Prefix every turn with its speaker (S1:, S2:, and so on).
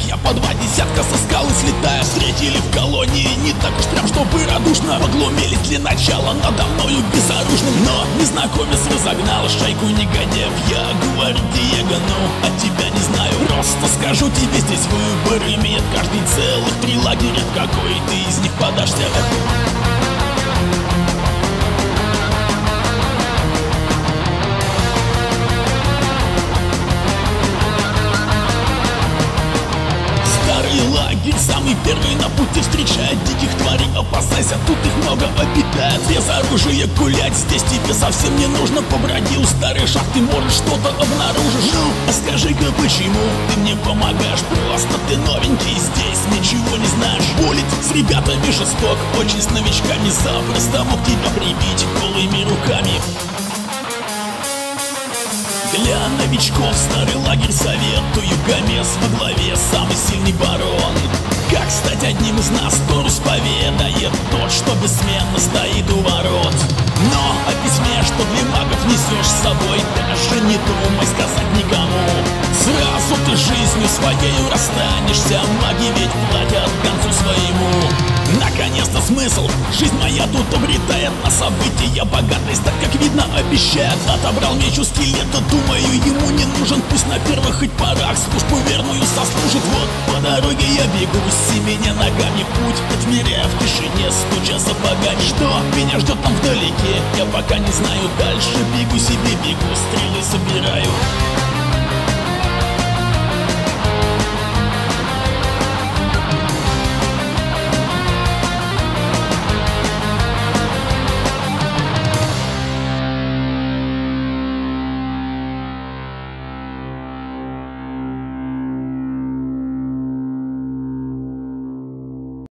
S1: я по 2 десятка со скалы слетая. Встретили в колонии не так уж прям чтобы радушно. Поглумились для начала надо мною безоружным. Но незнакомец разогнал шайку негодяев. Я говорю, Диего, ну от тебя не знаю. Просто скажу тебе, здесь выбор имеет каждый, целых 3 лагеря. В какой ты из них подашься? Лагерь самый первый на пути встречает диких тварей. Опасайся, тут их много обитает. Без оружия гулять здесь тебе совсем не нужно. Поброди у старой шахты, может что-то обнаружишь. Ну, а скажи-ка, почему ты мне помогаешь? Просто ты новенький здесь, ничего не знаешь. Булить с ребятами жесток, очень с новичками. Запросто мог тебя прибить голыми руками. Для новичков старый лагерь советую. Гомес во главе, самый сильный барон. Как стать одним из нас, Торус поведает тот, что бессменно стоит у ворот. Но о письме, что для магов несешь с собой, даже не думай сказать никому. Сразу ты жизнью своею расстанешься, маги ведь платят к концу своему. Наконец-то смысл, жизнь моя тут обретает на события богатость, так как видно обещает. Отобрал меч у скелета, думаю, ему не нужен. Пусть на первых хоть порах службу верную сослужит. Вот по дороге я бегу, семеня ногами путь, отмеряя в тишине, стуча сапогами. Что меня ждет там вдалеке, я пока не знаю. Дальше бегу себе, бегу, стрелы собираю.